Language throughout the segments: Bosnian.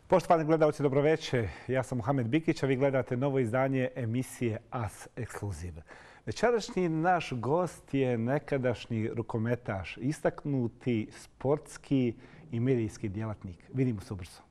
Poštovani gledalci, dobroveče. Ja sam Muhamed Bikić, a vi gledate novo izdanje emisije AS Ekskluziv. Večerašnji naš gost je nekadašnji rukometaš, istaknuti sportski i medijski djelatnik. Vidimo se ubrzo.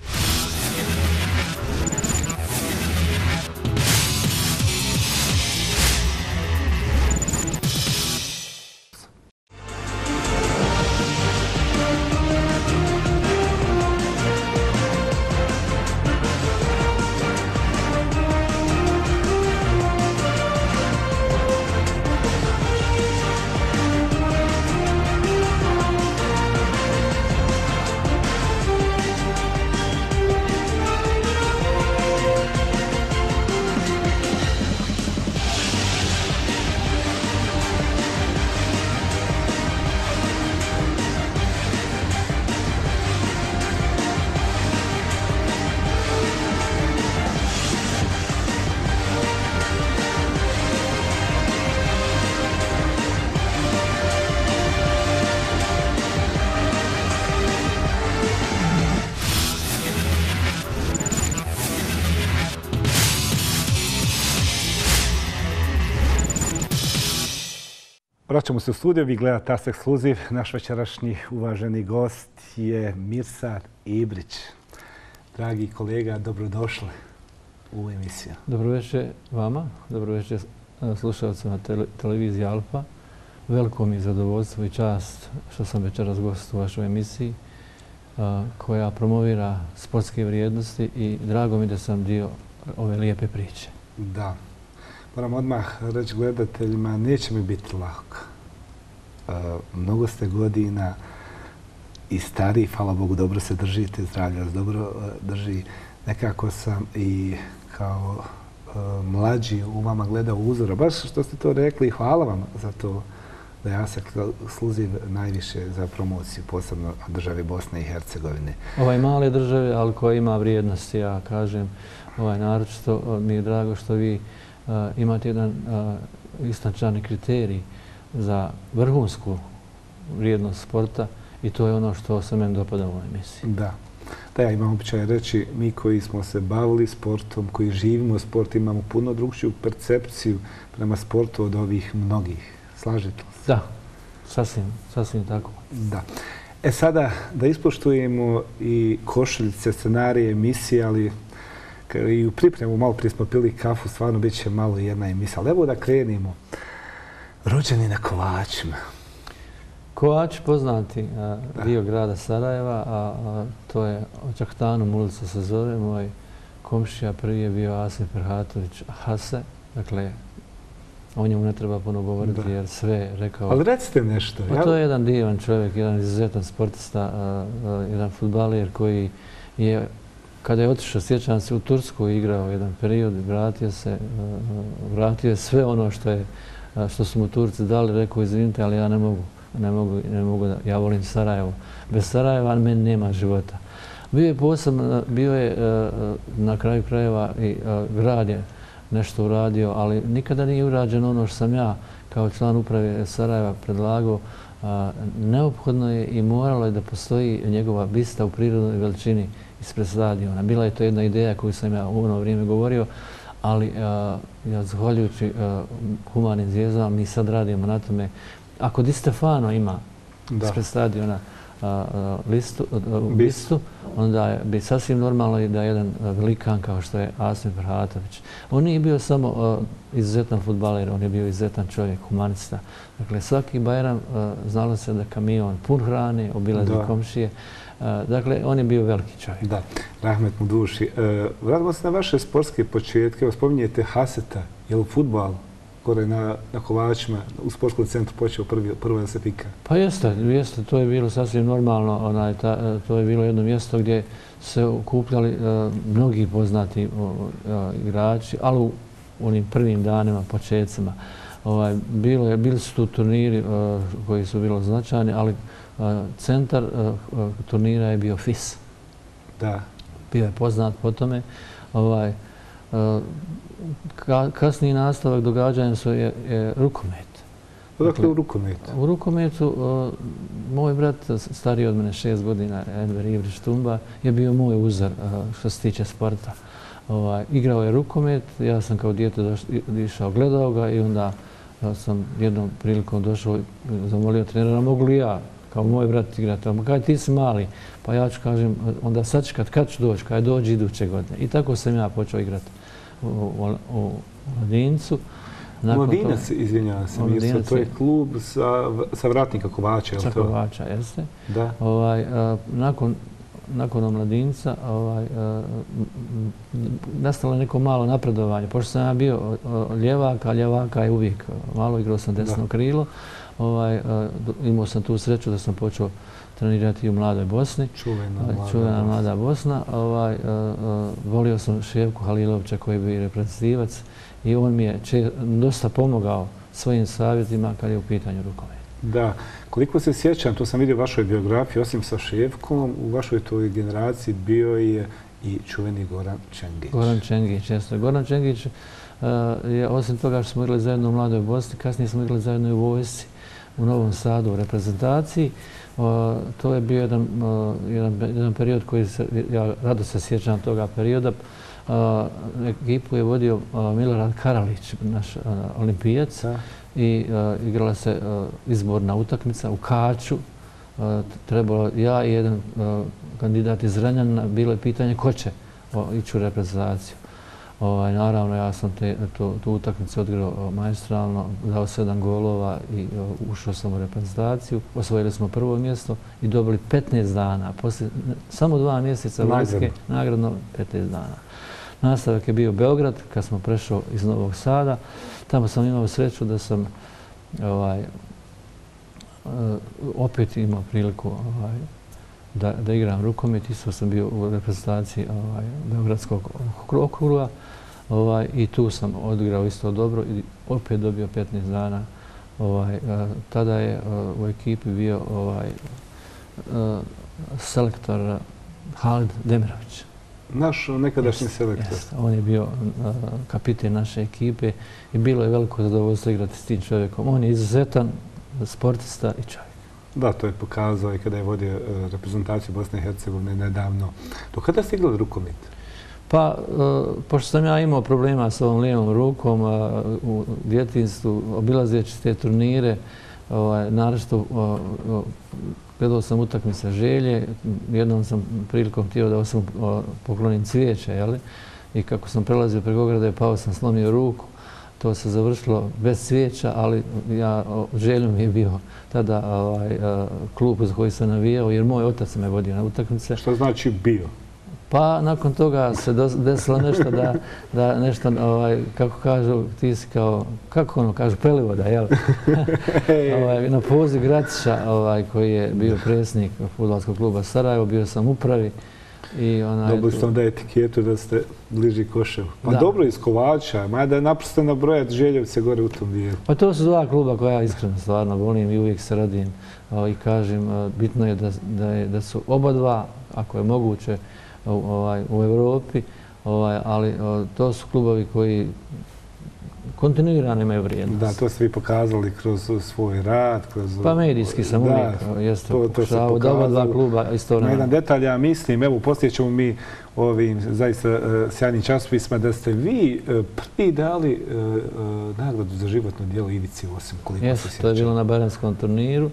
Vraćamo se u studiju, vi gledate AS Ekskluziv. Naš večerašnji uvaženi gost je Mirsad Ibrić. Dragi kolega, dobrodošli u emisiju. Dobroveče vama, dobroveče slušalcima televizije Alfa. Veliko mi je zadovoljstvo i čast što sam večeras gost u vašoj emisiji koja promovira sportske vrijednosti i drago mi da sam dio ove lijepe priče. Da. Moram odmah reći gledateljima, neće mi biti lako. Mnogo ste godina i stariji, hvala Bogu, dobro se držite, zdravlje vas dobro drži. Nekako sam i kao mlađi u vama gledao uzora. Baš što ste to rekli, hvala vam za to da je AS Ekskluziv najviše za promociju, posebno države Bosne i Hercegovine. Ovaj male države, ali koja ima vrijednosti, ja kažem, naročito mi je drago što vi imate jedan istančani kriterij za vrhunsku vrijednost sporta i to je ono što se meni dopada u ovoj emisiji. Da. Da, ja imam običaj reći, mi koji smo se bavili sportom, koji živimo sport, imamo puno drugčiju percepciju prema sportu od ovih mnogih. Slažete li se? Da, sasvim tako. Da. Sada da ispoštujemo i košuljice, scenarije, emisije, ali i u pripremu, malo prije smo pili kafu, stvarno bit će malo jedna emisija. Ali evo da krenimo. Rođeni na Kovačima. Kovač, poznati dio grada Sarajeva, a to je Čaktanom ulica se zove. Moj komšija prvi je bio Asif Ferhatović Hase. Dakle, o njemu ne treba puno govoriti jer sve je rekao. Ali recite nešto. To je jedan divan čovjek, jedan izuzetan sportista, jedan fudbaler koji je, kada je otišao, sjećam se, u Tursku igrao jedan period, vratio je sve ono što su mu Turci dali, rekao izvinite, ali ja ne mogu, ja volim Sarajevo. Bez Sarajeva meni nema života. Bio je na kraju krajeva i grad je nešto uradio, ali nikada nije urađeno ono što sam ja kao član uprave Sarajeva predlagao. Neophodno je i moralo je da postoji njegova bista u prirodnoj veličini ispred stadiona. Bila je to jedna ideja koju sam ja u ono vrijeme govorio, ali zahvaljujući Humanim zvijezdama mi sad radimo na tome. Ako Di Stefano ima ispred stadiona bistu, onda bi sasvim normalno i da jedan velikan kao što je Asif Ferhatović. On nije bio samo izuzetan fudbaler, on je bio izuzetan čovjek, humanista. Dakle, svaki Bajram znalo se da kamion pun hrane, obilazi komšije. Dakle, on je bio veliki čovjek. Da, rahmet mu duši. Vratimo se na vaše sportske početke. Spominjete Haseta, je li fudbal gore na Kovačima, u sportskom centru počeo prvo da se pika? Pa jeste, to je bilo sasvim normalno. To je bilo jedno mjesto gdje se okupljali mnogi poznati igrači, ali u onim prvim danima, početcima. Bili su tu turniri koji su bili značajni, ali centar turnira je bio FIS. Da. Bio je poznat po tome. Kasniji nastavak događanja je rukomet. Odakle u rukometu? U rukometu moj brat, stariji od mene 6 godina, Enver Ivrić Tumba, je bio moj uzor što se tiče sporta. Igrao je rukomet, ja sam kao dijete išao, gledao ga i onda sam jednom prilikom došao i zamolio trenera, mogu li ja kao moj brat igrati? On kaže, ti si mali, pa ja ću kažem, onda sačekat kad ću doći, kada dođi iduće godine. I tako sam ja počeo igrati u Mladincu. Mladinac, izvinjavam se, to je klub sa Vratnika Kovača, je li to? Sa Kovača, jeste. Da. Nakon Omladinca nastalo neko malo napredovanje. Pošto sam ja bio ljevak, a ljevaka je uvijek malo, igrao sam desno krilo. Imao sam tu sreću da sam počeo trenirati u Mladoj Bosni. Čuvena Mlada Bosna. Volio sam Ševku Halilovića koji je bio reprezentativac i on mi je dosta pomogao svojim savjetima kad je u pitanju rukomet. Da, koliko se sjećam, to sam vidio u vašoj biografiji, osim sa Ševkom, u vašoj toj generaciji bio je i čuveni Goran Čengić. Goran Čengić, jeste. Goran Čengić je, osim toga što smo igrali zajedno u Mladoj Bosni, kasnije smo igrali zajedno i u vojsci u Novom Sadu u reprezentaciji. To je bio jedan period koji ja rado se sjećam toga perioda. Ekipu je vodio Milorad Karalić, naš olimpijac, i igrala se izborna utakmica u Kaću. Trebalo ja i jedan kandidat iz Renjanina, bilo je pitanje ko će ići u reprezentaciju. Naravno, ja sam tu utakmicu odigrao maestralno, dao 7 golova i ušao sam u reprezentaciju. Osvojili smo prvo mjesto i dobili 15 dana. Poslije samo 2 mjeseca vojske, nagradno 15 dana. Nastavak je bio Beograd, kad smo prešao iz Novog Sada. Tamo sam imao sreću da sam opet imao priliku da igram rukomet. Isto sam bio u reprezentaciji Beogradskog okruga i tu sam odigrao isto dobro i opet dobio 15 dana. Tada je u ekipi bio selektor Halid Demirović. Naš nekadašnji selektor. On je bio kapiten naše ekipe i bilo je veliko zadovoljstvo igrati s tim čovjekom. On je izuzetan sportista i čovjek. Da, to je pokazao i kada je vodio reprezentaciju Bosne i Hercegovine nedavno. Do kada ste igrali rukomet? Pa, pošto sam ja imao problema s ovom lijevom rukom u djetinjstvu, obilazeći te turnire, naročito gledao sam utakmice Želje, jednom sam prilikom htio da osobno poklonim cvijeće, i kako sam prelazio preko ograde, pao sam, slomio ruku. To se završilo bez cvijeća, ali Željom je bio tada klub za koji sam navijao, jer moj otac me vodio na utakmice. Što znači bio? Pa nakon toga se desilo nešto da nešto, kako kažu, ti si kao, kako ono kažu, Pelivoda, jel? Na poziv Gratića, koji je bio predsjednik fudbalskog kluba Sarajevo, bio sam u upravi. Dobili ste onda etiketu da ste bliži Koševu. Pa dobro iz Kovača, mada je naprosto nabrojati Željevce gore u tom dijelu. Pa to su 2 kluba koja ja iskreno stvarno volim i uvijek se radim i kažem, bitno je da su oba dva, ako je moguće, u Evropi, ali to su klubovi koji kontinuirano imaju vrijednost. Da, to ste vi pokazali kroz svoj rad. Pa medijski sam uvijek jeste pokušao da oba dva kluba isto vremena. Jedan detalj, ja mislim, evo poslije ćemo mi ovim zaista sjajnim časopisma da ste vi prvi dali nagradu za životno djelo Ivici Osim, koliko se sjećam. To je bilo na Baranskom turniru.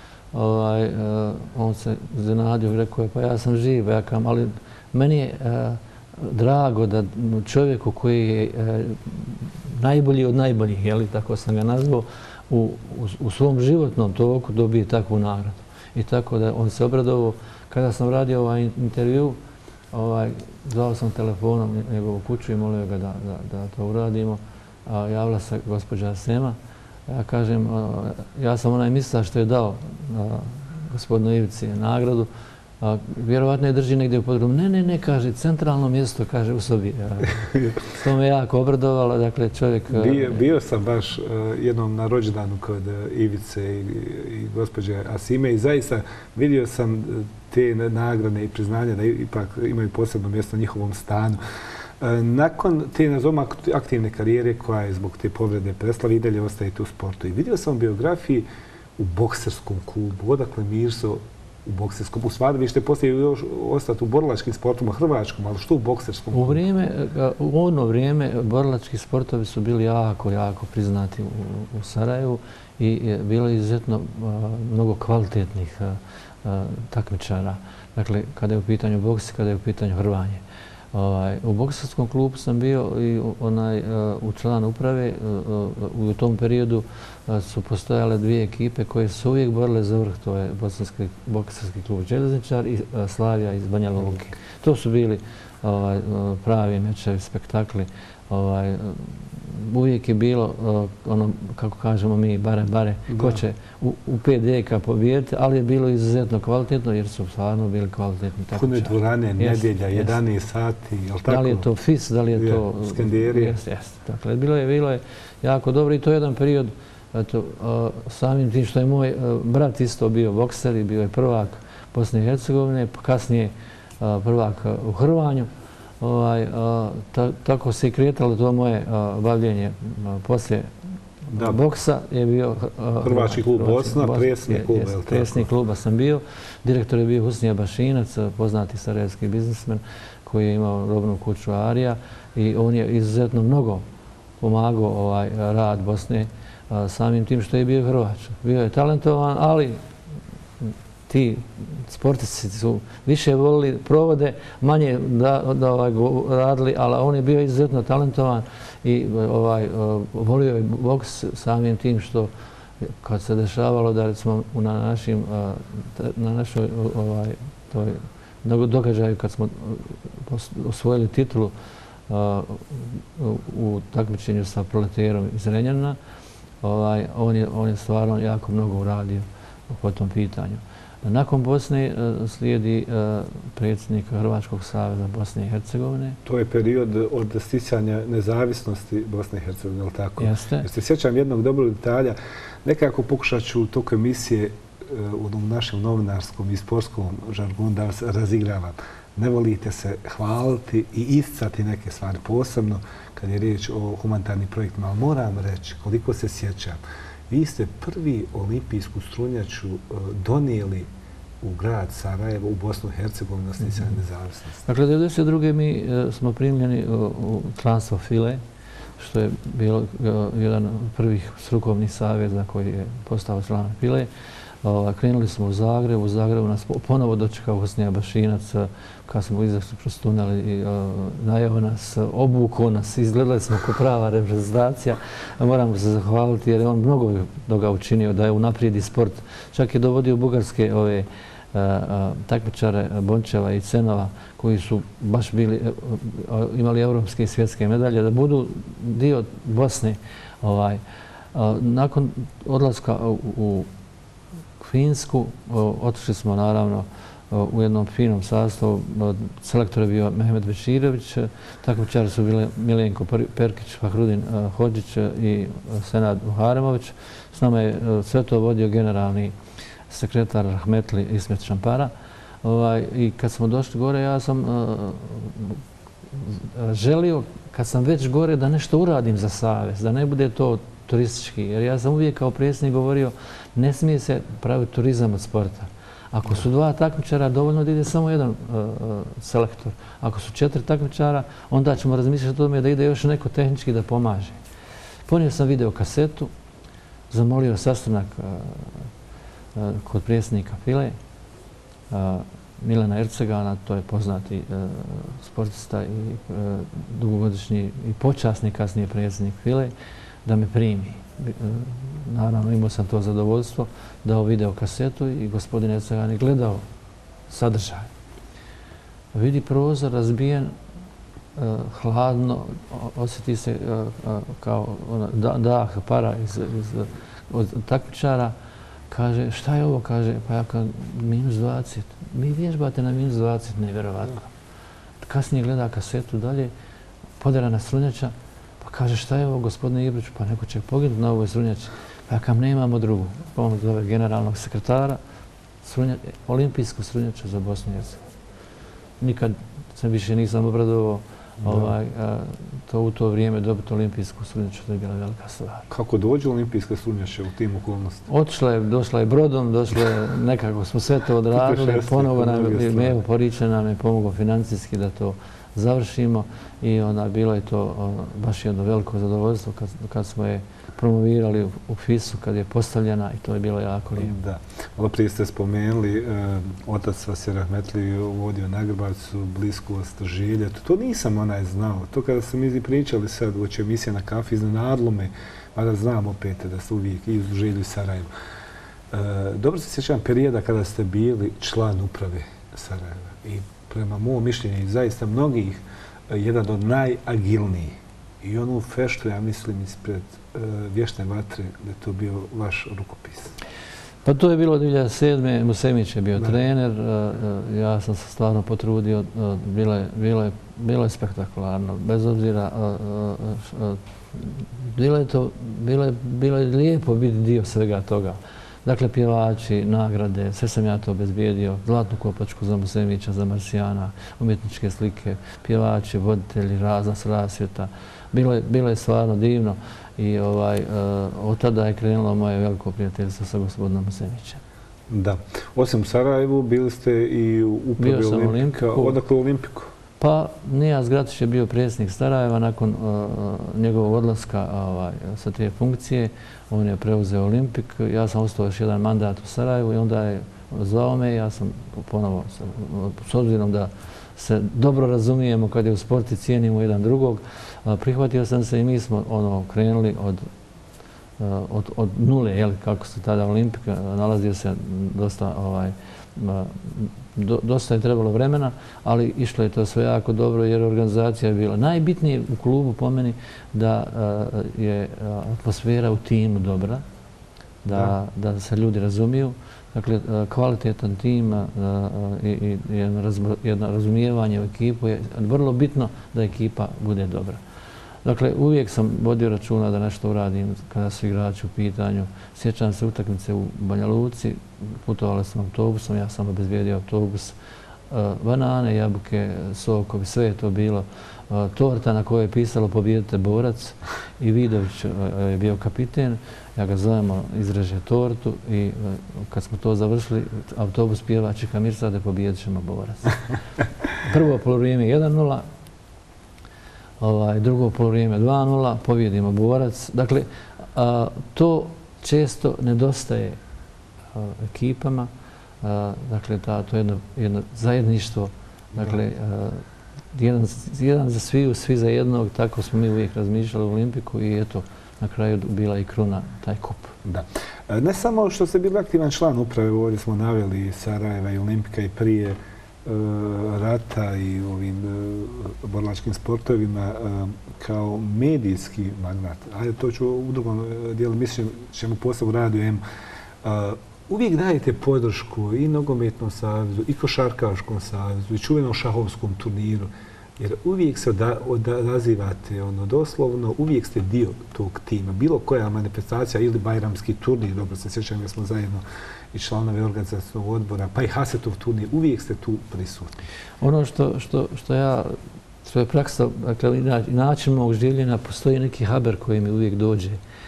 On se iznenadio i rekao je, pa ja sam živ, ali meni je drago da čovjeku koji je najbolji od najboljih, tako sam ga nazvao, u svom životnom toku dobije takvu nagradu. I tako da on se obradovao. Kada sam radio ovaj intervju, zvao sam telefonom njegovu kuću i molio ga da to uradimo. Javila se gospođa Sema. Ja kažem, ja sam onaj mislila što je dao gospodinu Ivici nagradu. Vjerovatno je drži negdje u podrumu. Ne, kaže, centralno mjesto, kaže, u sobi. To me jako obradovalo, dakle, čovjek... Bio sam baš jednom na rođendanu kod Ivice i gospođe Asime i zaista vidio sam te nagrade i priznanja da ipak imaju posebno mjesto u njihovom stanu. Nakon te, nazovimo, aktivne karijere koja je zbog te povrede prestala, i dalje ostajete u sportu. I vidio sam u biografiji u bokserskom klubu, odakle Mirso u bokserskom. U stvari vi ćete poslije još ostati u borilačkim sportima, hrvačkom, ali što u bokserskom klubu? U ono vrijeme borilački sportovi su bili jako priznati u Sarajevu i bilo je izuzetno mnogo kvalitetnih takmičara. Dakle, kada je u pitanju boks i kada je u pitanju hrvanje. U bokserskom klubu sam bio i u član uprave. U tom periodu su postojale dvije ekipe koje su uvijek borile za vrh. To je bokserski klub Željezničar i Slavija iz Banja Luke. To su bili pravi mečevi, spektakli. Uvijek je bilo, kako kažemo mi, bare, ko će u 5 deka pobijediti, ali je bilo izuzetno kvalitetno jer su stvarno bili kvalitetni takmičari. Pune dvorane, nedjelja, 11 sati, je li tako? Da li je to FIS, da li je to... Skanderija. Jeste. Dakle, bilo je jako dobro i to je jedan period, samim tim što je moj brat isto bio bokser i bio je prvak Bosne i Hercegovine, kasnije prvak u hrvanju. Tako se i kretalo to moje bavljenje. Poslije boksa je bio... Hrvački klub Bosna, predsjednik kluba, je li tako? Predsjednik kluba sam bio. Direktor je bio Husnija Bašinac, poznati sarajevski biznismen koji je imao robnu kuću Arija i on je izuzetno mnogo pomagao rad Bosne samim tim što je bio Hrvač. Bio je talentovan, ali ti sportisti su više volili provode, manje da radili, ali on je bio izuzetno talentovan i volio je boks samim tim što kad se dešavalo da recimo na našoj događaju kad smo osvojili titulu u takmičenju sa Proleterom iz Renjanina, on je stvarno jako mnogo uradio po tom pitanju. Nakon Bosne slijedi predsjednik Hrvačkog saveza Bosne i Hercegovine. To je period od sticanja nezavisnosti Bosne i Hercegovine, je li tako? Jeste. Jer se sjećam jednog dobrog detalja. Nekako pokušat ću u toku emisije u našem novinarskom i sportskom žargonu da vas razigravam. Ne volite se hvaliti i isticati neke stvari, posebno kad je riječ o humanitarnim projektima. Ali moram reći, koliko se sjećam, vi ste prvi olimpijsku strunjaču donijeli u grad Sarajevo, u Bosnu i Hercegovinu na sticanje nezavisnosti. Dakle, 1992. mi smo primljeni u članstvo FILE, što je bilo jedan od prvih strukovnih saveza koji je postao član FILE. Krenuli smo u Zagrebu nas ponovo dočekao Husnija Bašinac, kad smo izašli kroz tunel i najao nas, obukao nas, izgledali smo kao prava reprezentacija. Moramo se zahvaliti jer je on mnogo toga učinio da je unaprijedi sport. Čak je dovodio bugarske takmičare Bončeva i Cenova koji su baš imali evropske i svjetske medalje, da budu dio Bosne. Nakon odlaska u Finsku, otišli smo naravno u jednom finom sastavu. Selektor je bio Mehmed Beširović, takmičari su bili Milenko Perkić, Fahrudin Hodžić i Senad Muharemović. S nama je sve to vodio generalni sekretar Rahmetli Ismet Šampara. I kad smo došli gore, ja sam želio, kad sam već gore, da nešto uradim za savez, da ne bude to turistički. Jer ja sam uvijek kao predsjednik govorio, ne smije se praviti turizam od sporta. Ako su 2 takmičara, dovoljno da ide samo jedan selektor. Ako su 4 takmičara, onda ćemo razmišljati o tome da ide još neko tehnički da pomaže. Ponio sam video kasetu, zamolio sastanak kod predsjednika FILE, Milana Ercegana, to je poznati sportista i dugogodišnji i počasni kasnije predsjednik FILE, da me primi. Naravno, imao sam to zadovoljstvo, dao video kasetu i gospodin Ercegan je gledao sadržaj. Vidi prozor razbijen, hladno, osjeti se kao dah para od takmičara. Kaže, šta je ovo? Kaže, pa ja kao -20. Mi vježbate na -20, nevjerovatno. Kasnije gleda kasetu dalje, poderana strunjača, pa kaže, šta je ovo, gospodine Ibriću, pa neko će poginuti na ovoj strunjači. Pa ja kam nemamo drugu. Pa on zove generalnog sekretara, olimpijsku strunjaču za Bosnu i Hercegovinu. Nikad se više nisam obradovao To u to vrijeme dobiti olimpijsku sudnjaču, to je bila velika stvar. Kako dođe olimpijska sudnjača u tim okolnostima? Došla je brodom, nekako smo sve to odradili, ponovo Mevo Poričan nam je pomogao financijski da to završimo i onda bilo je to baš jedno veliko zadovoljstvo kad smo je promovirali u FIS-u, kad je postavljena i to je bilo jako lijepo. Da. Malo prije ste spomenuli, otac vas je rahmetli vodio na Grbavicu, bliskost Žilja. To nisam znao. To kada ste mi pričali sad u emisija na kafi, iznenadilo me, mada znam opet da ste uvijek i u Žilju i Sarajevu. Dobro se sjećam perioda kada ste bili član uprave Sarajeva i prema mom mišljenju zaista mnogih jedan od najagilnijih. I on u feštu, ja mislim, ispred Vječne vatre, da je to bio vaš rukopis. Pa to je bilo 2007. Musemić je bio trener. Ja sam se stvarno potrudio. Bilo je spektakularno. Bez obzira, bilo je lijepo biti dio svega toga. Dakle, pjevači, nagrade, sve sam ja to obezbijedio. Zlatnu kopačku za Musemića, za Marsijana, umjetničke slike, pjevači, voditelji, razna rasvjeta. Bilo je stvarno divno i od tada je krenulo moje veliko prijateljstvo sa gospodinom Musemićem. Da. Osim u Sarajevu, bili ste i u upravi Olimpika. Odakle u Olimpiku? Pa Nijaz Gratić je bio predsjednik Sarajeva. Nakon njegovog odlaska sa te funkcije, on je preuzeo Olimpik. Ja sam ostao još jedan mandat u Sarajevu i onda je zvao me i ja sam ponovo, s obzirom da se dobro razumijemo kad je u sporti, cijenimo jedan drugog, prihvatio sam se i mi smo krenuli od nule, kako se tada Olimpik nalazio se dosta je trebalo vremena, ali išlo je to sve jako dobro jer organizacija je bila. Najbitnije u klubu po meni da je atmosfera u timu dobra, da se ljudi razumiju. Dakle, kvalitetan tim i jedno razumijevanje u ekipu je vrlo bitno da ekipa bude dobra. Dakle, uvijek sam vodio računa da nešto uradim kada su igrači u pitanju. Sjećam se utakmice u Banja Luci, putovali sam autobusom, ja sam obezbijedio autobus, banane, jabuke, sokovi, sve je to bilo. Torta na kojoj je pisalo "Pobijedite Borac" i Vidović je bio kapiten. Ja ga zovemo, izreže tortu i kad smo to završili, autobus pjeva "Čika Mirsade, pobijedit ćemo Borac". Prvo poluvrijeme 1:0, drugo poluvrijeme 2:0, pobjedimo Borac. Dakle, to često nedostaje ekipama. Dakle, to je jedno zajedništvo. Dakle, jedan za svi za jednog, tako smo mi uvijek razmišljali u Olimpiku i eto, na kraju bila i kruna taj kup. Da. Ne samo što ste bili aktivan član uprave, ovdje smo naveli Sarajeva i Olimpika i prije rata i ovim borilačkim sportovima kao medijski magnat. Ajde, to ću u drugom dijelu, mislim, ćemo posebno u Radio M. Uvijek dajete podršku i Nogometnom savezu, i Košarkaškom savezu, i čuvenom šahovskom turniru, jer uvijek se odazivate, doslovno, uvijek ste dio tog tima. Bilo koja manifestacija ili bajramski turnir, dobro se sjećam da smo zajedno i članovi organizacijskog odbora, pa i Hasetov turnir, uvijek ste tu prisutni. Ono što je praksa, dakle, način mog življenja, postoji neki haber koji mi uvijek dođe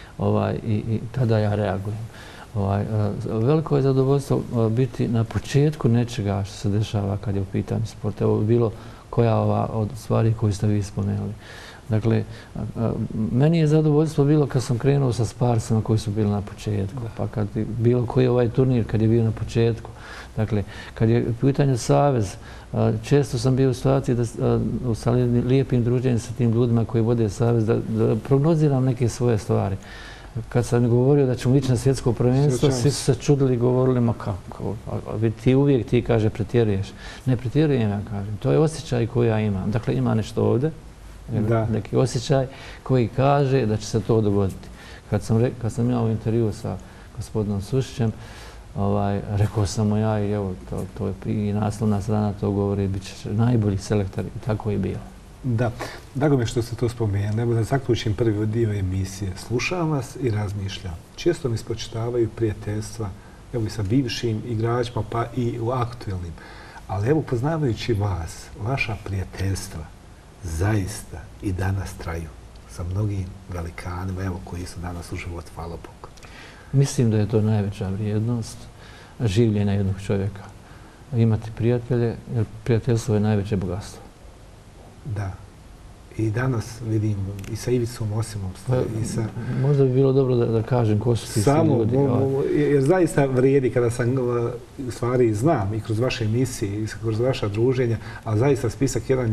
i tada ja reagujem. Veliko je zadovoljstvo biti na početku nečega što se dešava kad je u pitanju sport. Evo bilo koja od stvari koju ste vi spomenuli. Dakle, meni je zadovoljstvo bilo kad sam krenuo sa Sparsama koji su bili na početku, pa kad bilo koji ovaj turnir kad je bio na početku. Dakle, kad je u pitanju savez, često sam bio u situaciji sa lijepim druženjem sa tim ljudima koji vode savez, da prognoziram neke svoje stvari. Kad sam govorio da ćemo ići na svjetsko prvenstvo, svi su se čudili i govorili, ma kako, ti uvijek kaže pretjeruješ. Ne pretjerujem, ja kažem. To je osjećaj koji ja imam. Dakle, ima nešto ovdje, neki osjećaj koji kaže da će se to dogoditi. Kad sam imao intervju sa gospodinom Sušićem, rekao sam mu ja i evo, to je i naslovna strana to govori, bit će najbolji selektor i tako je bilo. Da, drago mi je što ste to spomenuli. Evo da zaključim prvi dio emisije. Slušam vas i razmišljam. Često mi spočitavaju prijateljstva, evo i sa bivšim igračima, pa i u aktuelnim. Ali evo, poznavajući vas, vaša prijateljstva, zaista i danas traju sa mnogim velikanima, evo, koji su danas u životu, hvala Bogu. Mislim da je to najveća vrijednost življenja jednog čovjeka. Imati prijatelje, jer prijateljstvo je najveće bogatstvo. Da. I danas vidim i sa Ivicom Osimom. Možda bi bilo dobro da kažem ko su ti svi ljudi. Jer zaista vrijedi kada sam u stvari znam i kroz vaše emisije i kroz vaša druženja, a zaista spisak jedan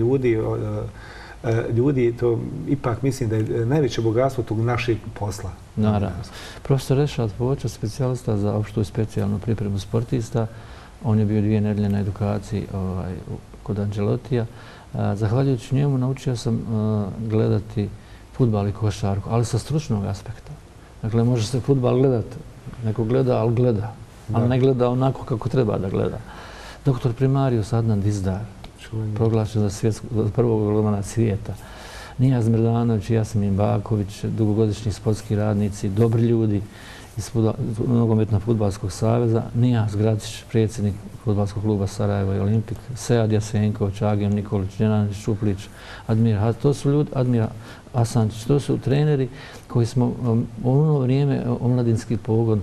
ljudi, to ipak mislim da je najveće bogatstvo tog našeg posla. Naravno. Profesor Rešad Voča, specijalista za opštu i specijalnu pripremu sportista, on je bio 2 nedelje na edukaciji kod Anđelotija. Zahvaljujući njemu naučio sam gledati fudbal i košarku, ali sa stručnog aspekta. Dakle, može se fudbal gledati, neko gleda, ali gleda. Ali ne gleda onako kako treba da gleda. Doktor primarijus Adnan Dizdar, proglašen za prvog golmana svijeta. Nijaz Mrdanović i Jasmin Baković, dugogodišnji sportski radnici, dobri ljudi iz Nogometno-fudbalskog saveza, Nijaz Gracić, predsjednik fudbalskog kluba Sarajevo i Olimpik, Sead Jasenković, Agim Nikolić, Dženanić Šuplić, Admir Asančić, to su treneri koji smo u ono vrijeme omladinski pogon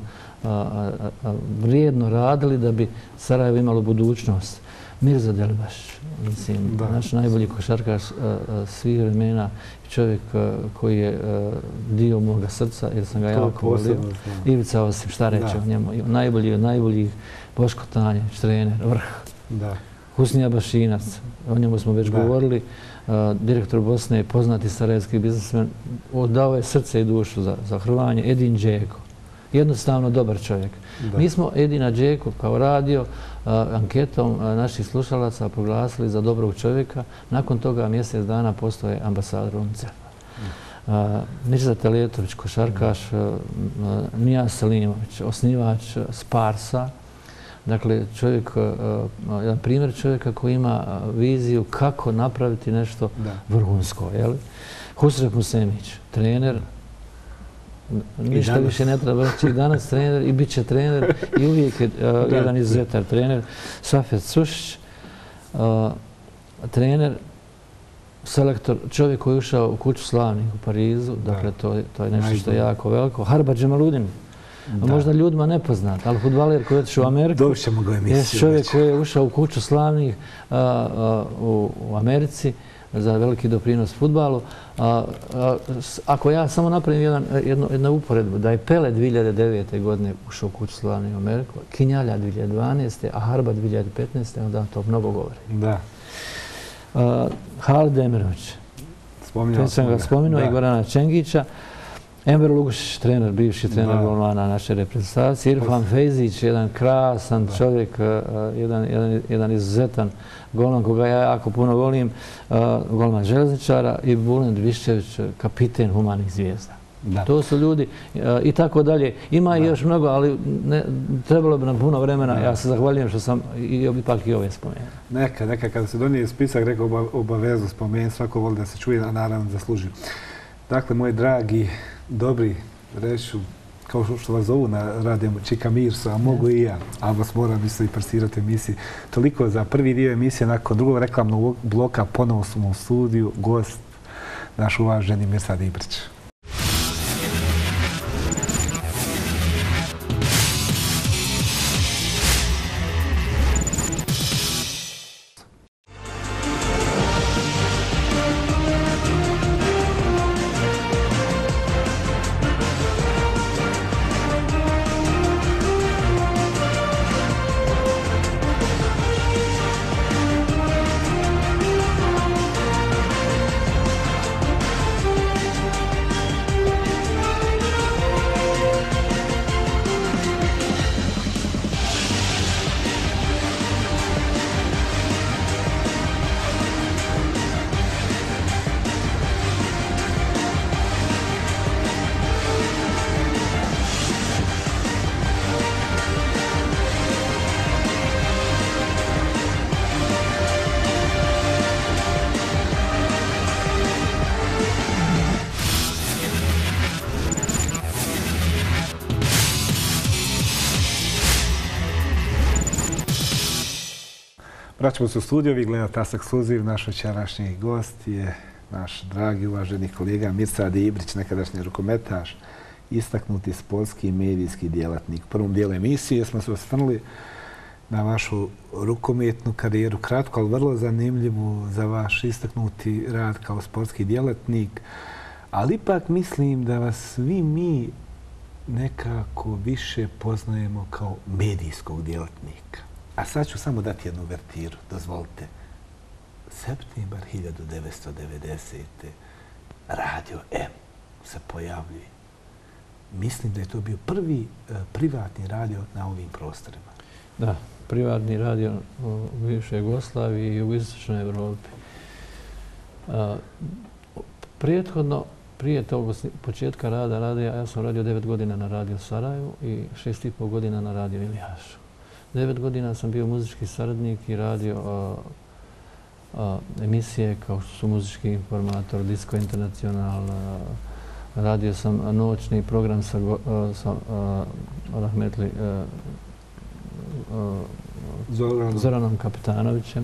vrijedno radili da bi Sarajevo imalo budućnost. Mirza Delbaš, mislim, naš najbolji košarkaš svih vremena, čovjek koji je dio moga srca, jer sam ga jako volio. Ivica Osim, šta reći o njemu, najbolji Boško Tanjeć, trener, vrh. Husnija Bašinac, o njemu smo već govorili, direktor Bosne, poznati sarajevski biznismen, dao je srce i dušu za Hrvanje, Edin Džeko. Jednostavno dobar čovjek. Mi smo Edina Džeku kao radio anketom naših slušalaca proglasili za dobrog čovjeka. Nakon toga mjesec dana postoje ambasador UNICEF-a. Mirza Teletović, košarkaš, Nijaz Selimović, osnivač Sparsa. Dakle, jedan primjer čovjeka koji ima viziju kako napraviti nešto vrhunsko. Husref Musemić, trener, ništa više ne treba reći, i danas trener i bit će trener i uvijek je jedan izuzetan trener. Safet Sušić, trener, selektor, čovjek koji je ušao u Kuću slavnih u Parizu, dakle to je nešto što je jako veliko. Harba Džemaludin, možda ljudima nepoznat, ali fudbaler koji je otišao u Ameriku, je čovjek koji je ušao u Kuću slavnih u Americi za veliki doprinos fudbalu. Ako ja samo napravim jednu uporedbu, da je Pele 2009. godine ušao u Kuću slavnih u Ameriku, Kinjalja 2012. a Harba 2015. onda to mnogo govori. Da. Halid Emirović, već sam ga spomenuo, i Gorana Čengića. Enver Lugušić, trener, bivši trener golmana naše reprezentacije. Irfan Fejzić, jedan krasan čovjek, jedan izuzetan golman koga ja jako puno volim, golman Željezničara, i Bulent Viščević, kapiten Humanih zvijezda. To su ljudi i tako dalje. Ima i još mnogo, ali trebalo bi nam puno vremena. Ja se zahvaljujem što sam ipak i ove spomenuo. Neka, kada se donije spisak, rekao obavezno spomenuti, svako voli da se čuje, a naravno zasluži. Dakle, moji dragi, dobri, reću, kao što vas zovu na radiju Čika Mirsu, a mogu i ja, a vas moram isto i persirati emisiji. Toliko za prvi dio emisije, nakon drugog reklamnog bloka, ponovo smo u studiju, gost, naš uvaženi Mirsad Ibrić. Vraćamo se u studio, vi gledate TAS Ekskluziv. Naš večerašnji gost je naš dragi, uvaženi kolega Mirsad Ibrić, nekadašnji rukometaš, istaknuti sportski i medijski djelatnik. U prvom dijelu emisije smo se osvrnuli na vašu rukometnu karijeru, kratko, ali vrlo zanimljivu za vaš istaknuti rad kao sportski djelatnik. Ali ipak mislim da vas svi mi nekako više poznajemo kao medijskog djelatnika. A sad ću samo dati jednu uvertiru, dozvolite. Septembar 1990. Radio M se pojavljuje. Mislim da je to bio prvi privatni radio na ovim prostorima. Da, privatni radio u bivšoj Jugoslaviji i u istočnoj Evropi. Prethodno, prije tog početka rada radija, ja sam radio 9 godina na Radio Sarajevu i 6,5 godina na Radio Ilijašu. 9 godina sam bio muzički saradnik i radio emisije kao što su Muzički informator, Disco Internacional, radio sam noćni program sa rahmetli Zoranom Kapetanovićem.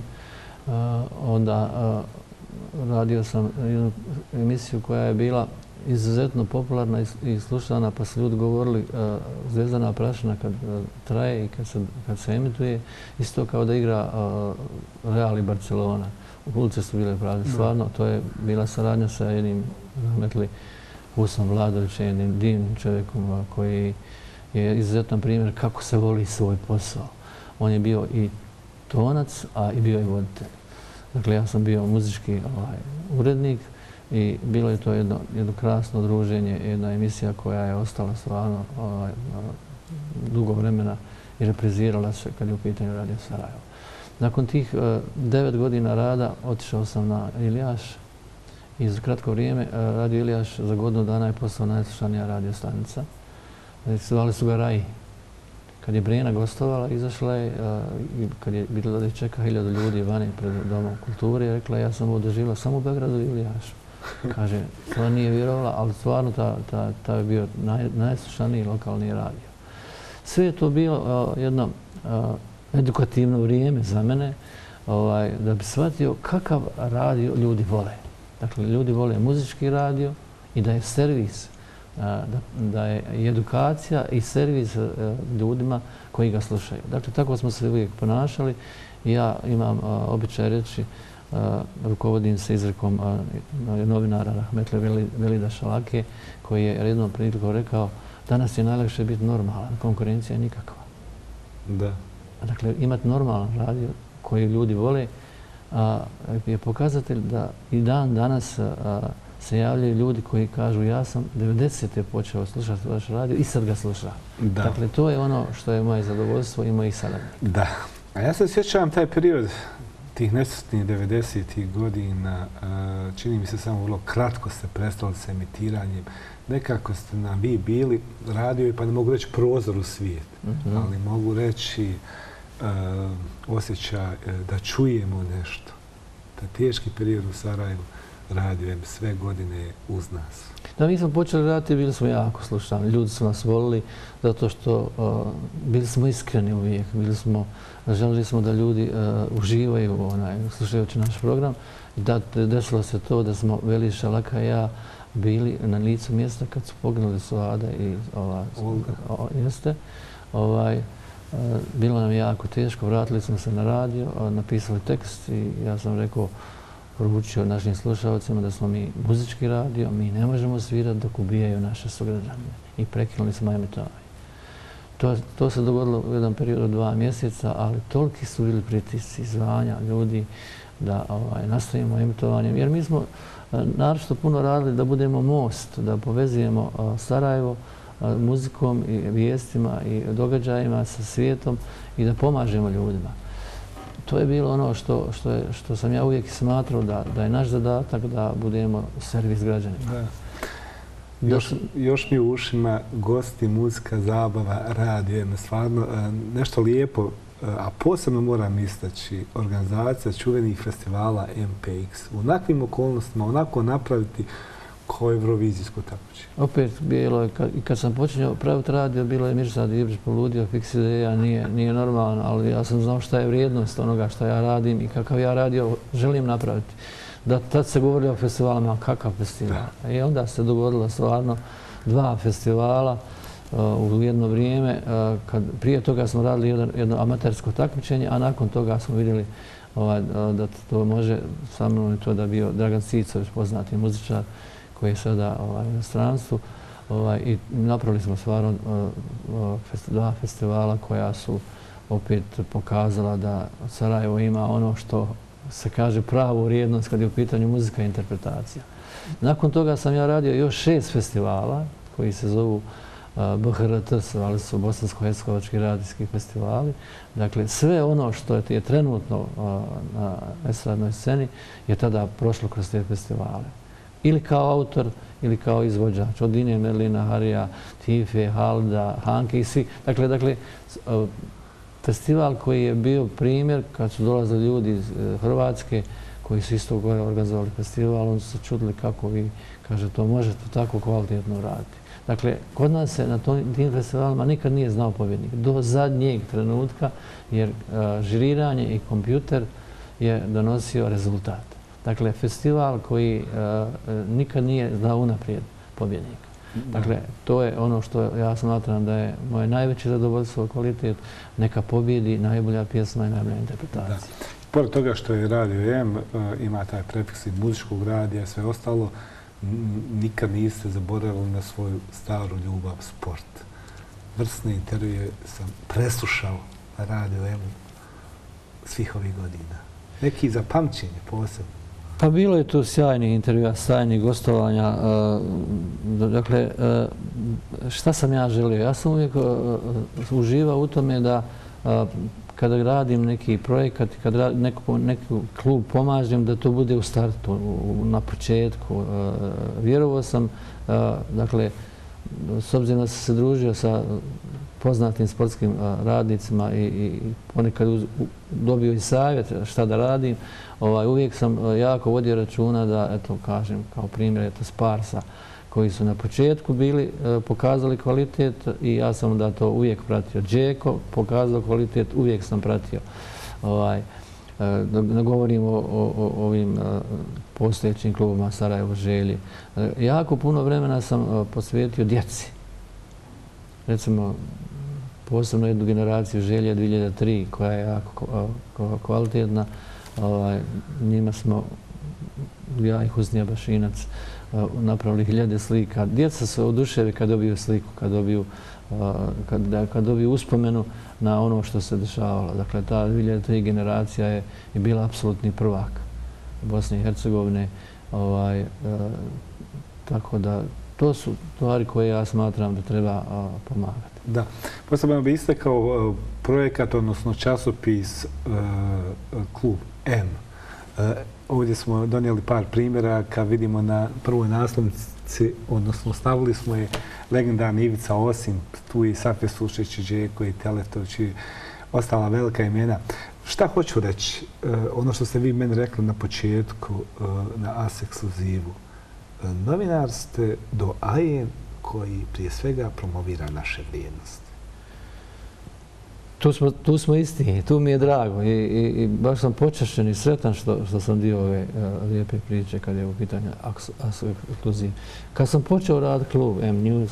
Onda radio sam jednu emisiju koja je bila izuzetno popularna i slušana, pa su ljudi govorili Zvezdana prašina kad traje i kad se emituje, isto kao da igra Real i Barcelona. Ulice su bile prazne. Stvarno, to je bila saradnja sa jednim rahmetli Husom Vladovićem, jednim divnim čovjekom koji je izuzetan primjer kako se voli svoj posao. On je bio i tonac, a i bio i voditelj. Dakle, ja sam bio muzički urednik i bilo je to jedno krasno druženje, jedna emisija koja je ostala stvarno dugo vremena i reprizirala se kad je u pitanju Radio Sarajevo. Nakon tih 9 godina rada otišao sam na Ilijaš i za kratko vrijeme Radio Ilijaš za godinu dana je postao najslušanija radio stanica. Zvali su ga Raji. Kad je Brena gostovala, izašla je i kad je vidjela da je čeka 1000 ljudi vani pred Domom kulture, rekla ja sam ovo doživjela samo u Beogradu i Ilijašu. Kaže, to nije vjerovala, ali stvarno ta je bio najslušaniji lokalni radio. Sve je to bilo jedno edukativno vrijeme za mene da bi shvatio kakav radio ljudi vole. Dakle, ljudi vole muzički radio i da je servis, da je i edukacija i servis ljudima koji ga slušaju. Dakle, tako smo se uvijek ponašali. Ja imam običaj reći, rukovodim se izrekom novinara rahmetli Velida Šalake, koji je jednom prilikom rekao danas je najlakše biti normalan, konkurencija je nikakva. Da. Dakle, imati normalan radio koji ljudi vole je pokazatelj da i dan danas se javljaju ljudi koji kažu ja sam 90. počeo slušati vaš radio i sad ga slušam. Dakle, to je ono što je moje zadovoljstvo i mojih saradnika. Da. A ja se sjećam taj period tih nesretnih 90. godina, čini mi se samo vrlo kratko ste prestali s emitiranjem. Nekako ste nam vi bili radio, pa ne mogu reći prozor u svijet, ali mogu reći osjećaj da čujemo nešto. Taj teški period u Sarajevu radio sve godine uz nas. Da, mi smo počeli raditi, bili smo jako slušani. Ljudi su nas volili zato što bili smo iskreni uvijek. Želili smo da ljudi uživaju slušajući naš program. Desilo se to da smo Veli Šalaka i ja bili na licu mjesta kad su poginuli Suada i jeste. Bilo nam jako teško, vratili smo se na radio, napisali tekst i ja sam rekao, poručio našim slušalcima da smo mi muzički radio, mi ne možemo svirati dok ubijaju naše sugrađane i prekinuli smo emitovanje. To se dogodilo u jedan period od 2 mjeseca, ali toliki su bili pritisci, zvanja ljudi da nastavimo emitovanjem. Jer mi smo naročito puno radili da budemo most, da povezujemo Sarajevo muzikom i vijestima i događajima sa svijetom i da pomažemo ljudima. To je bilo ono što sam ja uvijek smatrao da je naš zadatak da budemo servis građanima. Još mi u ušima gosti, muzika, zabava, radio, stvarno nešto lijepo, a posebno moram istaći organizacija čuvenih festivala MPX. U onakvim okolnostima, onako napraviti ko Eurovizijsko takmičenje? Opet bilo je, i kad sam počinjao praviti radio, bilo je Mirsad Ibrić poludio, fiks ideja, nije normalno, ali ja sam znao šta je vrijednost onoga što ja radim i kakav ja radio želim napraviti. Tad se govorilo o festivalima, kakav festival. I onda se dogodilo stvarno 2 festivala u jedno vrijeme. Prije toga smo radili jedno amatersko takmičenje, a nakon toga smo vidjeli da to može, sa mnom je to da bio Dragan Cicović, poznati muzičar koji je sada u inostranstvu. I napravili smo stvarno 2 festivala koja su opet pokazala da Sarajevo ima ono što se kaže pravu vrijednost kad je u pitanju muzika i interpretacija. Nakon toga sam ja radio još 6 festivala koji se zovu BHRT, ali su bosansko-hercegovački radijski festivali. Dakle, sve ono što je trenutno na estradnoj sceni je tada prošlo kroz te festivale. Ili kao autor, ili kao izvođač. Od Dine, Merlina, Harija, Tife, Halda, Hanke i svi. Dakle, festival koji je bio primjer kad su dolazili ljudi iz Hrvatske koji su isto gore organizovali festival, oni su se čudili kako vi, kaže, to možete tako kvalitetno raditi. Dakle, kod nas se na tim festivalima nikad nije znao pobjednik. Do zadnjeg trenutka, jer žiriranje i kompjuter je donosio rezultat. Dakle, festival koji nikad nije znao unaprijed pobjednika. Dakle, to je ono što ja smatram da je moje najveće zadovoljstvo, kvalitet, neka pobjedi najbolja pjesma i najbolja interpretacija. Pored toga što je Radio M, ima taj prefiks i muzičkog radija i sve ostalo, nikad niste zaboravili na svoju staru ljubav, sport. Vrsne intervjue sam preslušao na Radio M svih ovih godina. Neki za pamćenje posebno. Pa bilo je tu sjajnih intervjua, sjajnih gostovanja. Dakle, šta sam ja želio? Ja sam uvijek uživao u tome da kada radim neki projekat, kada neki klub pomažem, da to bude u startu, na početku. Vjerovao sam, dakle, s obzirom da sam se družio sa poznatim sportskim radnicima i ponekad dobio i savjet šta da radim, uvijek sam jako vodio računa da, eto, kažem, kao primjer, eto, Sparsa, koji su na početku bili, pokazali kvalitet i ja sam da to uvijek pratio. Džeko pokazao kvalitet, uvijek sam pratio. Ne govorim o ovim postojećim klubima Sarajevo, Želje. Jako puno vremena sam posvetio djeci. Recimo, posebno jednu generaciju Želje 2003 koja je jako kvalitetna. Njima smo, ja i Husnija Bašinac, napravili 1000 slika. Djeca se oduševi kad dobiju sliku, kad dobiju uspomenu na ono što se dešavalo. Dakle, ta 2003 generacija je bila apsolutni prvak Bosne i Hercegovine. Tako da, to su stvari koje ja smatram da treba pomagati. Da. Posebno bi istakao projekat, odnosno časopis Klub M. Ovdje smo donijeli par primjera kad vidimo na prvoj naslovnici, odnosno stavili smo je legendarni Ivica Osim, tu i Safje Sušić, Džeko i Teletović i ostala velika imena. Šta hoću reći? Ono što ste vi meni rekli na početku na AS ekskluzivu. Novinar ste do AN koji prije svega promovira naše vrijednosti. Tu smo isti, tu mi je drago i baš sam počašćen i sretan što sam dio ove lijepe priče kad je u pitanju AS ekskluziv. Kad sam počeo raditi klub M-News,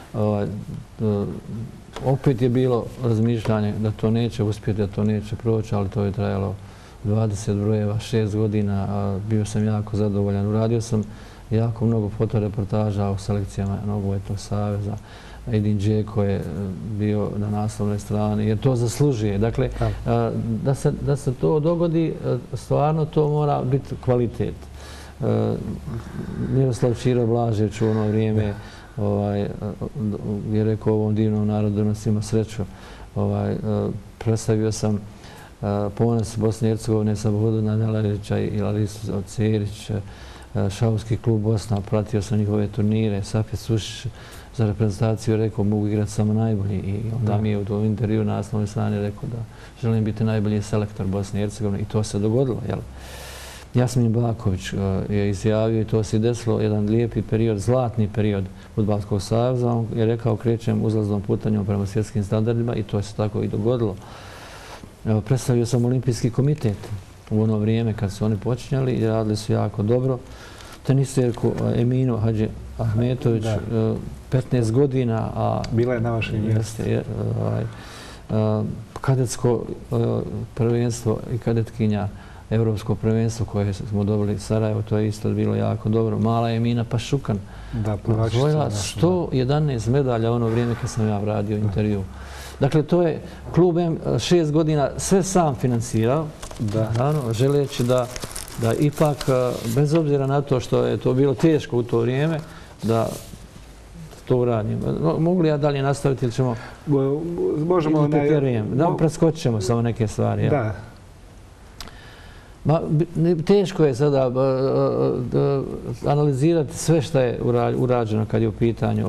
opet je bilo razmišljanje da to neće uspjeti, da to neće proći, ali to je trajalo 20 brojeva, 6 godina, bio sam jako zadovoljan. Uradio sam jako mnogo fotoreportaža o selekcijama Nogometnog saveza. Edin Džeko je bio na naslovnoj strani, jer to zaslužuje. Dakle, da se to dogodi, stvarno to mora biti kvalitet. Miroslav Čiro Blažević u ono vrijeme je rekao ovom divnom narodu nas ima sreću. Predstavio sam ponos Bosne i Hercegovine sa Bohdana Nelarića i Larisu Cerić, Šahovski klub Bosna, pratio sam njihove turnire, Safje Sušić za reprezentaciju rekao mogu igrati samo najbolji i onda mi je u intervju na naslovnoj strani rekao da želim biti najbolji selektor Bosne i Hercegovine i to se dogodilo. Jasmin Baković je izjavio i to se desilo jedan lijepi period, zlatni period Fudbalskog saveza. On je rekao krećem uzlaznom putanjom prema svjetskim standardima i to se tako i dogodilo. Predstavio sam Olimpijski komitet u ono vrijeme kad su oni počinjali i radili su jako dobro. Teniserku Eminu Hadži Ahmetović, 15 godina. Bila je na vašem mjestu. Kadetsko prvenstvo i kadetkinja Evropsko prvenstvo koje smo dobili Sarajevo, to je isto bilo jako dobro. Mala Emina Pašukan osvojila 111 medalja u ono vrijeme kad sam ja radio intervju. Dakle, to je klub M 6 godina sve sam financirao, želeći da ipak, bez obzira na to što je to bilo teško u to vrijeme, da to uradim. Mogu li ja dalje nastaviti ili ćemo... Možemo... Da preskočit ćemo samo neke stvari. Da. Teško je sada analizirati sve što je urađeno kad je u pitanju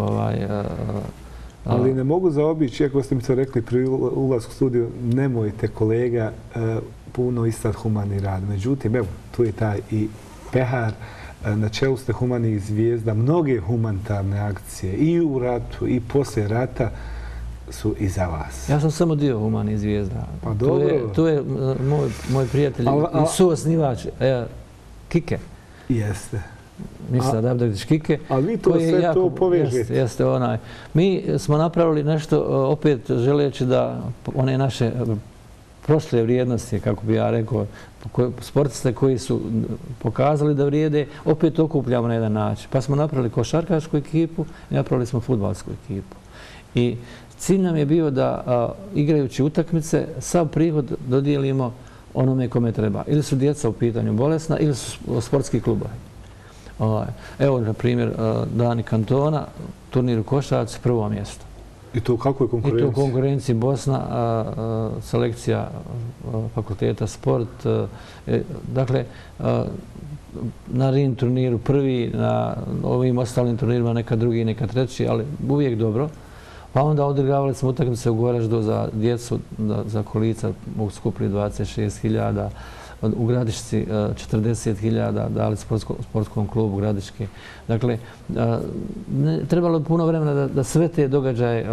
ali ne mogu zaobići, iako ste mi to rekli pri ulazku u studiju, nemojte kolega puno istat humani rad. Međutim, evo, tu je taj i pehar, na čelu ste humanih zvijezda, mnoge humanitarne akcije i u ratu i poslije rata su iza vas. Ja sam samo dio humanih zvijezda. Pa dobro. Tu je moj prijatelj i suosnivač Kike. Jeste. Mislad Abdegdić Kike. Ali vi to sve to povežete. Jeste onaj. Mi smo napravili nešto, opet želeći da one naše prošle vrijednosti, kako bi ja rekao, sportiste koji su pokazali da vrijede, opet okupljamo na jedan način. Pa smo napravili košarkašku ekipu i napravili smo fudbalsku ekipu. I cilj nam je bio da igrajući utakmice sav prihod dodijelimo onome kome treba. Ili su djeca u pitanju bolesna ili su sportski klubovi. Evo, na primjer, Dani Kantona, turnir u košarci, prvo mjesto. I to u kakvoj konkurenciji? I to u konkurenciji Bosna, selekcija fakulteta sport. Dakle, na RIN turniru prvi, na ovim ostalim turnirima neka drugi, neka treći, ali uvijek dobro. Pa onda odigravali smo utakmice u Goraždu za djecu, za kolica, mogu skupili 26.000, u Gradišci 40.000 dali sportskom klubu Gradiške. Dakle, trebalo je puno vremena da sve te događaje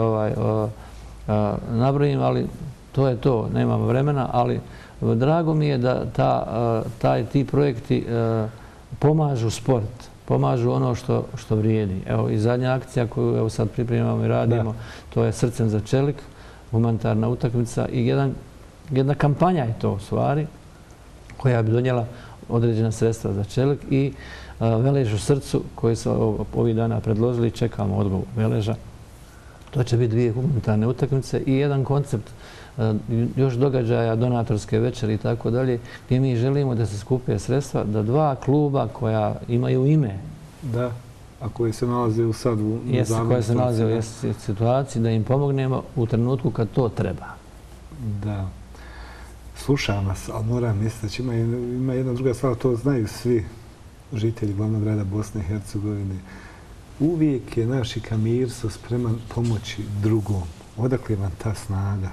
nabrojim, ali to je to, nemamo vremena, ali drago mi je da ti projekti pomažu sport, pomažu ono što vrijedi. Evo i zadnja akcija koju sad pripremamo i radimo, to je Srcem za čelik, humanitarna utakmica i jedna kampanja je to u stvari, koja bi donijela određena sredstva za čelik i Velež u srcu koji su ovih dana predložili, čekamo odgovor Veleža. To će biti 2 humanitarne utakmice i jedan koncept još događaja, donatorske večeri i tako dalje, gdje mi želimo da se skupe sredstva da 2 kluba koja imaju ime. Da, a koji se nalaze sad u zamjenu. Koja se nalaze u situaciji, da im pomognemo u trenutku kad to treba. Da. Slušam vas, ali moram misliti da ima jedna druga stvar, to znaju svi žitelji glavnog grada Bosne i Hercegovine. Uvijek je naš Kamirso spreman pomoći drugom. Odakle vam ta snaga?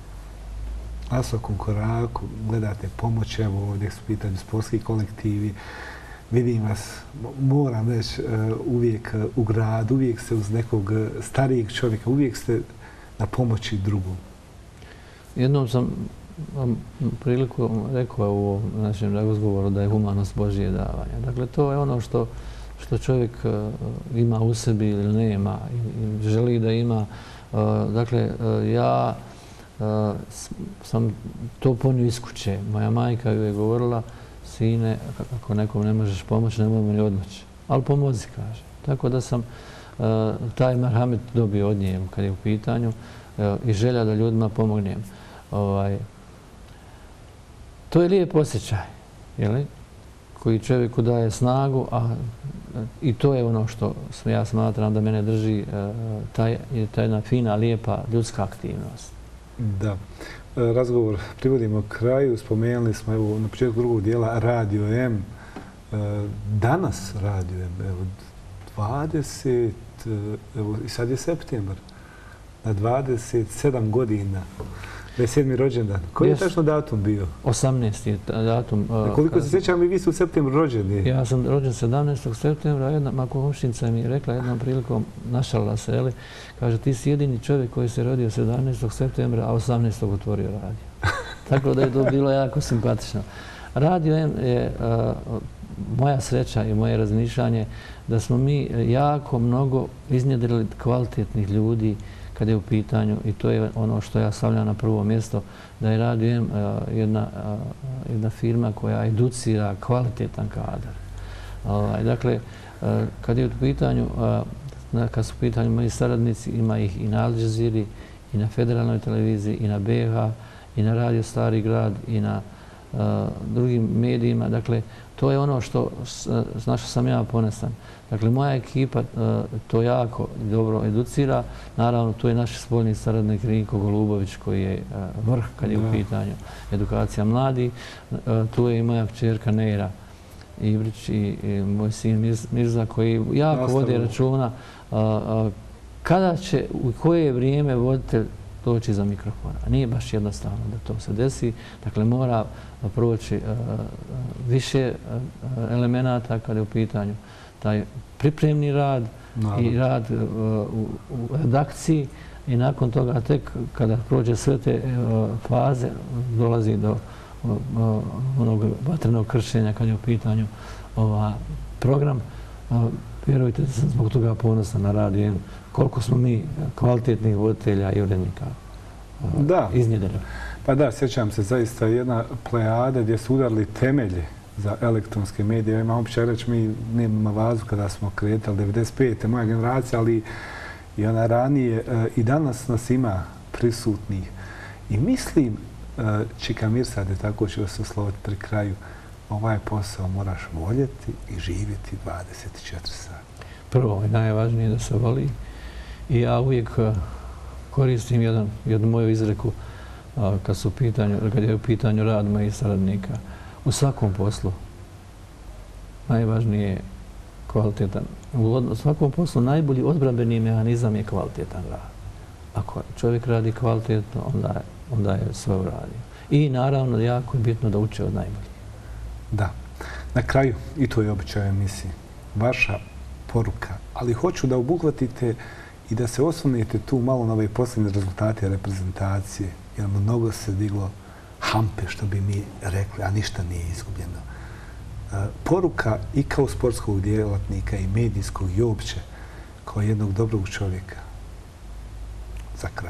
Na svakom koraku gledate pomoć, evo ovdje su pitanju sportski kolektivi. Vidim vas, moram reći, uvijek u gradu, uvijek ste uz nekog starijeg čovjeka, uvijek ste na pomoći drugom. Jednom sam priliku rekao u našem razgovoru da je humanost Božje davanja. Dakle, to je ono što čovjek ima u sebi ili nema i želi da ima. Dakle, ja sam to ponio iz kuće. Moja majka joj je govorila, sine, ako nekom ne možeš pomoći, nemoj mi odmoći. Ali pomozi, kaže. Tako da sam taj marhamet dobio od nje kad je u pitanju i želja da ljudima pomognem. To je lijep osjećaj, koji čovjeku daje snagu, i to je ono što ja smatram da mene drži, ta jedna fina, lijepa ljudska aktivnost. Da. Razgovor privodimo kraju. Spomenuli smo na početku drugog dijela Radio M. Danas Radio M, 20, i sad je septembar, na 27 godina 27. rođendan. Koji je tačno datum bio? 18. je datum. Koliko se sjećam i vi su u septembru rođeni. Ja sam rođen 17. septembra, jedna komšinica mi je rekla jednom prilikom, našalila se, kaže ti si jedini čovjek koji se rodio 17. septembra, a 18. otvorio radio. Tako da je to bilo jako simpatično. Radio je moja sreća i moje razmišljanje da smo mi jako mnogo iznjedrili kvalitetnih ljudi kad je u pitanju, i to je ono što ja stavljam na prvo mjesto, da je Radio M jedna firma koja educira kvalitetan kadar. Dakle, kad je u pitanju, kad su u pitanju moji saradnici, ima ih i na Al Jazeeri, i na federalnoj televiziji, i na BiH, i na Radio Stari grad, i na drugim medijima. Dakle, to je ono na što sam ja ponosan. Dakle, moja ekipa to jako dobro educira. Naravno, tu je naš spoljni saradnik Rinko Golubović koji je vrh kad je u pitanju edukacija mladih. Tu je i moja kćerka Neira Ibrić i moj sin Mirza koji jako vode računa kada će, u koje vrijeme voditelj doći za mikrofona. Nije baš jednostavno da to se desi. Dakle, mora proći više elemenata kada je u pitanju taj pripremni rad i rad u redakciji i nakon toga tek kada prođe sve te faze dolazi do onog vatrenog kršenja kad je u pitanju program. Vjerujte da sam zbog toga ponosan na Radio M. Koliko smo mi kvalitetnih voditelja i urednika iznjedrili. Pa da, sjećam se zaista jedna plejada gdje su udarili temelje za elektronske medije. Imam opće reći, mi nemamo vazu kada smo kretali 95. moja generacija, ali i ona ranije. I danas nas ima prisutnih. I mislim, Čika Mirsade, tako ću vas osloviti pri kraju, ovaj posao moraš voljeti i živjeti 24 sata. Prvo i najvažnije da se voli. I ja uvijek koristim jednu moju izreku kad je u pitanju rad mojih saradnika. U svakom poslu najvažnije je kvalitetan. U svakom poslu najbolji odbrambeni mehanizam je kvalitetan rad. Ako čovjek radi kvalitetno, onda je sve uradio. I naravno jako je bitno da uče od najboljih. Da. Na kraju, i to je običaj emisije, vaša poruka, ali hoću da obuhvatite i da se osvrnete tu malo na ove posljednje rezultate reprezentacije, jer mnogo se diglo hampe, što bi mi rekli, a ništa nije izgubljeno. Poruka i kao sportskog djelatnika i medijskog i uopće kao jednog dobrog čovjeka. Za kraj.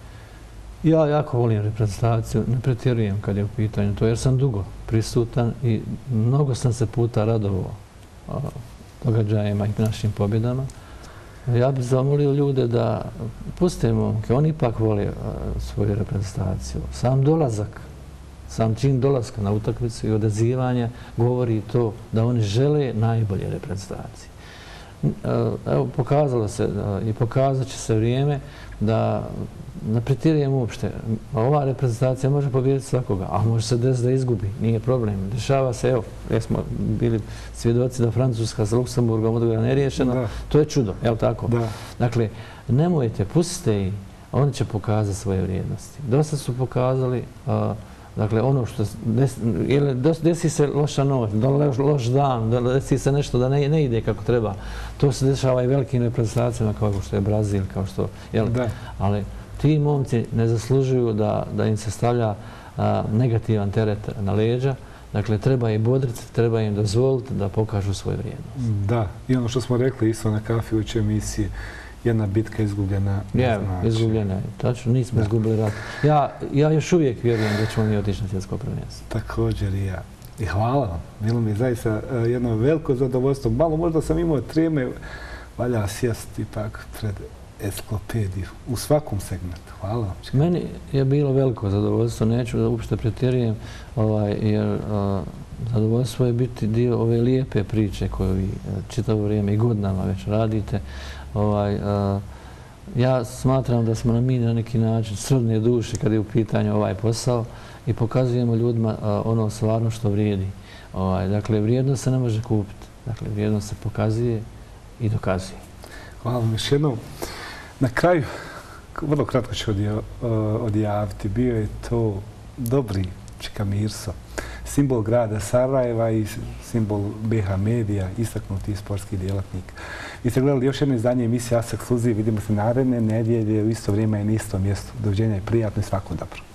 Ja jako volim reprezentaciju, ne pretjerujem kad je u pitanju to, jer sam dugo prisutan i mnogo sam se puta radovao događajima i našim pobjedama. Ja bih zamolio ljude da puste momke, oni ipak vole svoju reprezentaciju. Sam dolazak, sam čin dolaska na utakmicu i odazivanje govori to da oni žele najbolje reprezentacije. Evo, pokazalo se i pokazat će se vrijeme da ne pretjerujem uopšte. Ova reprezentacija može pobijediti svakoga, a može se desiti da izgubi, nije problem. Dešava se, evo, jer smo bili svjedoci da Francuska s Luksemburgom odgovara neriješeno, to je čudo, je li tako? Dakle, nemojte, pustite ih, oni će pokazati svoje vrijednosti. Dosta su pokazali, dakle, ono što desi se loša noć, loš dan, desi se nešto da ne ide kako treba. To se dešava i velikim reprezentacijama kao što je Brazil, kao što, ali ti momci ne zaslužuju da im se stavlja negativan teret na leđa. Dakle, treba ih bodriti, treba im dozvoliti da pokažu svoju vrijednost. Da, i ono što smo rekli isto na kafi u emisiji, jedna bitka izgubljena. Izgubljena je, tačno, nismo izgubili rat. Ja još uvijek vjerujem da ćemo mi otići na svjetsko prvenstvo. Također i ja. I hvala vam. Bilo mi zaista jedno veliko zadovoljstvo. Malo možda sam imao treme, valja sjesti ipak pred enciklopediju u svakom segmentu. Hvala vam. Meni je bilo veliko zadovoljstvo, neću da uopšte pretjerujem, jer zadovoljstvo je biti dio ove lijepe priče koju vi čitavo vrijeme i godinama već radite. Ja smatram da smo mi na neki način srodne duše kad je u pitanju ovaj posao i pokazujemo ljudima ono stvarno što vrijedi. Dakle, vrijednost se ne može kupiti. Dakle, vrijednost se pokazuje i dokazuje. Hvala vam još jednom. Na kraju, vrlo kratko ću odjaviti. Bio je to Dobri Čika Mirso, simbol grada Sarajeva i simbol BH Medija, istaknuti sportski djelatnik. Vi ste gledali još jedno izdanje emisije Asa Ekskluziv. Vidimo se naredne nedjelje u isto vrijeme i na istom mjestu. Doviđenja i prijatno i svako dobro.